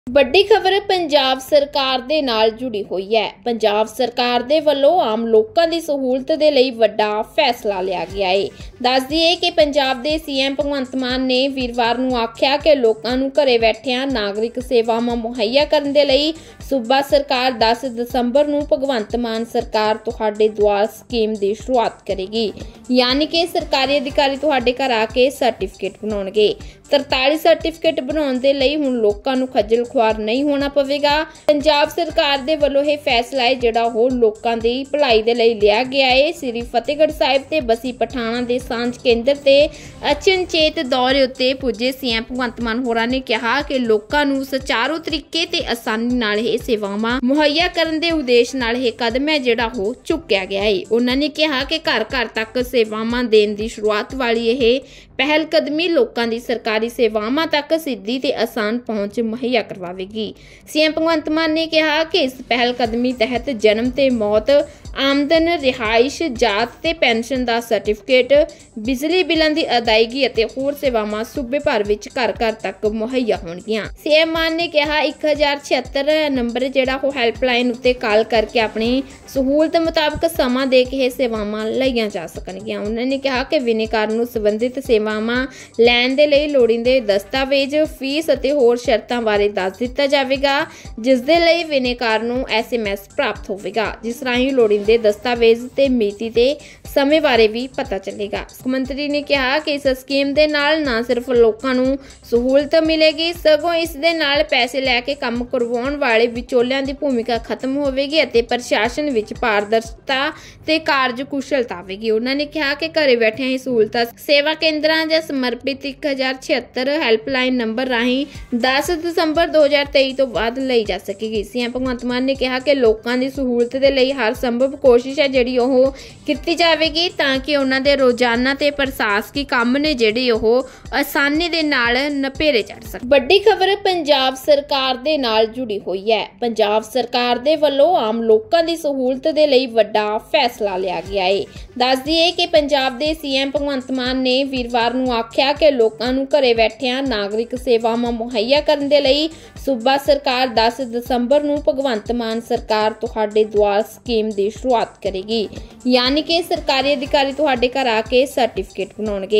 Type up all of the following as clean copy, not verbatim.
ਵੱਡੀ ਖਬਰ ਪੰਜਾਬ ਸਰਕਾਰ ਦੇ ਨਾਲ ਜੁੜੀ ਹੋਈ ਹੈ। ਪੰਜਾਬ ਸਰਕਾਰ ਦੇ ਵੱਲੋਂ ਆਮ ਲੋਕਾਂ ਦੀ ਸਹੂਲਤ ਦੇ ਲਈ ਵੱਡਾ ਫੈਸਲਾ ਲਿਆ ਗਿਆ ਹੈ। ਦੱਸ ਦਈਏ ਕਿ ਪੰਜਾਬ ਦੇ ਸੀਐਮ ਭਗਵੰਤ ਮਾਨ ਨੇ ਵੀਰਵਾਰ ਨੂੰ ਆਖਿਆ ਕਿ ਲੋਕਾਂ ਨੂੰ ਘਰੇ ਬੈਠਿਆਂ ਨਾਗਰਿਕ ਸੇਵਾਵਾਂ ਮੁਹੱਈਆ ਕਰਨ ਦੇ ਲਈ ਸੂਬਾ ਸਰਕਾਰ 10 ਦਸੰਬਰ ਨੂੰ ਭਗਵੰਤ ਮਾਨ ਸਰਕਾਰ ਤੁਹਾਡੇ ਦੁਆਰ ਸਕੀਮ ਦੀ ਸ਼ੁਰੂਆਤ ਕਰੇਗੀ। यानी कि सरकारी अधिकारी तुहाडे घर आके सर्टिफिकेट बनाउणगे। 43 सर्टिफिकेट बनाउण दे लई हुण लोकां नूं खज्जल खुआर नहीं होना पवेगा। पंजाब सरकार दे वल्लों यह फैसला है जिहड़ा ओह लोकां दी भलाई दे लई लिया गया है। श्री फतेहगढ़ साहिब ते बसी पठाणा दे सांझ केंद्र ते अचनचेत दौरे उत्ते पुजे सीएम भगवंत मान होरां ने कहा कि लोकां नूं सुचारू तरीके ते आसानी नाल यह सेवावां मुहैया करन दे उद्देश नाल यह कदम है जिहड़ा ओह चुक्या गया है। उन्हां ने कहा कि घर-घर तक सेवावां देण दी शुरुआत वाली यह पहल कदमी लोकां दी सरकारी सेवावां तक सीधी ते आसान पहुंच मुहैया करवावेगी। सीएम भगवंत मान ने कहा कि इस पहल कदमी तहत जन्म ते मौत, आमदन, रिहाइश, जात ते पेंशन दा सर्टिफिकेट, बिजली बिलां दी अदायगी अते होर सेवावां सूबे भर विच घर-घर तक मुहैया होणगीਆਂ। सीएम मान ने कहा 1076 नंबर जिहड़ा ओह हैल्पलाइन उत्ते कॉल करके अपनी सहूलत मुताबिक समा दे के सेवावां लईਆਂ जा सकणगीਆਂ। उन्होंने ने कहा कि विनेकार नूं संबंधित सेवावां लैण दे लई लोड़ींदे दस्तावेज, फीस अते होर शर्तां बारे दस दित्ता जावेगा, जिस दे लई विनेकार नूं SMS प्राप्त होवेगा, जिस राहीं लोड़ींदे दस्तावेज ते मिति ते समय बारे भी पता चलेगा। मुख्यमंत्री ने कहा कि इस स्कीम दे नाल ना सिर्फ लोकां नूं सहूलत मिलेगी सगों इस दे नाल पैसे लैके काम करवाउण वाले विचोलियां दी भूमिका खत्म होवेगी अते प्रशासन विच पारदर्शिता ते कार्यकुशलता आवेगी। उन्होंने ने कहा कि घरे बैठे ही सहूलतां सेवा केंद्रां ਜਾਂ समर्पित 1076 हैल्पलाइन नंबर राਹੀਂ 10 ਦਸੰਬਰ 2023 ਤੋਂ ਬਾਅਦ ਲਈ ਜਾ ਸਕੇਗੀ। सीएम भगवंत मान ने कहा कि लोकां दी सहूलत दे ਲਈ हर संभव कोशिश है ਜਿਹੜੀ ਉਹ ਕੀਤੀ ਜਾਵੇਗੀ ਤਾਂ ਕਿ ਉਹਨਾਂ ਦੇ ਰੋਜ਼ਾਨਾ ਤੇ ਪ੍ਰਸ਼ਾਸਕੀ ਕੰਮ ਨੇ ਜਿਹੜੇ ਉਹ ਆਸਾਨੀ ਦੇ ਨਾਲ ਨਪੇਰੇ ਚੜ ਸਕਣ। ਵੱਡੀ ਖਬਰ ਪੰਜਾਬ ਸਰਕਾਰ ਦੇ ਨਾਲ ਜੁੜੀ ਹੋਈ ਹੈ। ਪੰਜਾਬ ਸਰਕਾਰ ਦੇ ਵੱਲੋਂ ਆਮ ਲੋਕਾਂ ਦੀ ਸਹੂਲਤ ਦੇ ਲਈ ਵੱਡਾ ਫੈਸਲਾ ਲਿਆ ਗਿਆ ਹੈ। ਦੱਸ ਦਈਏ ਕਿ ਪੰਜਾਬ ਦੇ ਸੀਐਮ ਭਗਵੰਤ ਮਾਨ ਨੇ ਵੀਰਵਾਰ ਨੂੰ ਆਖਿਆ ਕਿ ਲੋਕਾਂ ਨੂੰ ਘਰੇ ਬੈਠਿਆਂ ਨਾਗਰਿਕ ਸੇਵਾਵਾਂ ਮੁਹੱਈਆ ਕਰਨ ਦੇ ਲਈ ਸੂਬਾ ਸਰਕਾਰ 10 ਦਸੰਬਰ ਨੂੰ ਭਗਵੰਤ ਮਾਨ ਸਰਕਾਰ ਤੁਹਾਡੇ ਦੁਆਰ ਸਕੀਮ ਦੀ ਸ਼ੁਰੂਆਤ ਕਰੇਗੀ। यानी कि सरकारी अधिकारी तुहाडे घर आके सर्टिफिकेट बनाउणगे।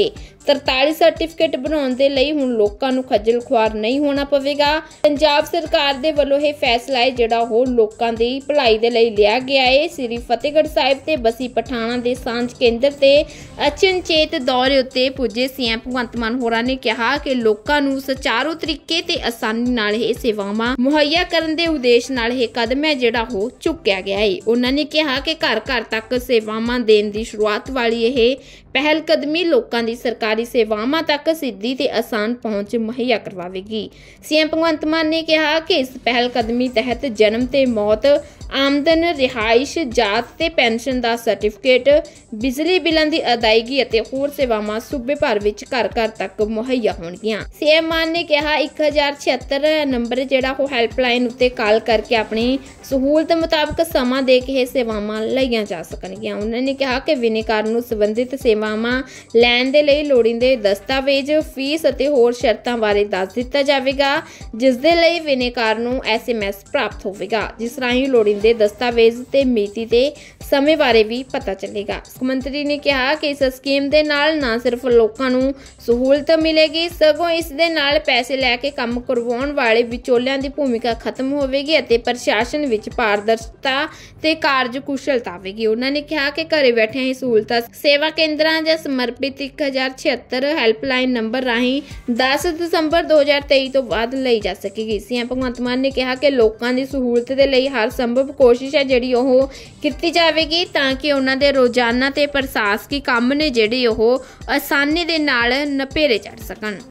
43 सर्टिफिकेट बनाउण दे लई हुण लोकां नूं खज्जल खुआर नहीं होना पवेगा। पंजाब सरकार दे वल्लों यह फैसला है जिहड़ा ओह लोकां दी भलाई दे लई लिया गया है। श्री फतेहगढ़ साहिब ते बसी पठाणा दे सांझ केंद्र ते अचनचेत दौरे उत्ते पुजे सीएम भगवंत मान होरां ने कहा कि लोकां नूं सुचारू तरीके ते आसानी नाल यह सेवावां मुहैया करन दे उद्देश नाल यह कदम है जिहड़ा ओह चुक्या गया है। उन्हां ने कहा कि घर-घर तक सेवावां देण दी शुरुआत वाली यह पहल कदमी लोकां दी सरकारी सेवावां तक सीधी ते आसान पहुंच मुहैया करवावेगी। सीएम भगवंत मान ने कहा कि इस पहल कदमी तहत जन्म ते मौत, आमदन, रिहाइश, जात ते पेंशन दा सर्टिफिकेट, बिजली बिलां दी अदायगी अते होर सेवावां सूबे भर विच घर-घर तक मुहैया होणगीਆਂ। सीएम मान ने कहा 1076 नंबर जिहड़ा ओह हैल्पलाइन उत्ते कॉल करके अपनी सहूलत मुताबिक समा दे के सेवावां लईਆਂ जा सकणगੀਆਂ। उन्होंने ने कहा कि विनेकार नूं संबंधित सेवावां लैण दे लई लोड़ींदे दस्तावेज, फीस अते होर शर्तां बारे दस दित्ता जावेगा, जिस दे लई विनेकार नूं SMS प्राप्त होवेगा, जिस राहीं लोड़ींदे दस्तावेज ते मिति ते समय बारे भी पता चलेगा। मुख्यमंत्री ने कहा कि इस स्कीम दे नाल ना सिर्फ लोकां नूं सहूलत मिलेगी सगों इस दे नाल पैसे लैके काम करवाउण वाले विचोलियां दी भूमिका खत्म होवेगी अते प्रशासन विच पारदर्शिता ते कार्यकुशलता आवेगी। उन्होंने ने कहा कि घरे बैठे ही सहूलतां सेवा केंद्रां ਜਾਂ समर्पित 1076 हैल्पलाइन नंबर ਰਾਹੀਂ 10 ਦਸੰਬਰ 2023 ਤੋਂ ਬਾਅਦ ਲਈ ਜਾ ਸਕੇਗੀ। सीएम ਭਗਵੰਤ ਮਾਨ ਨੇ ਕਿਹਾ ਕਿ ਲੋਕਾਂ ਦੀ ਸਹੂਲਤ ਦੇ ਲਈ ਹਰ ਸੰਭਵ ਕੋਸ਼ਿਸ਼ ਹੈ ਜਿਹੜੀ ਉਹ ਕੀਤੀ ਜਾਵੇਗੀ ਤਾਂ ਕਿ ਉਹਨਾਂ ਦੇ ਰੋਜ਼ਾਨਾ ਤੇ ਪ੍ਰਸ਼ਾਸਕੀ ਕੰਮ ਨੇ ਜਿਹੜੇ ਉਹ ਆਸਾਨੀ ਦੇ ਨਾਲ ਨਪੇਰੇ ਚੜ ਸਕਣ।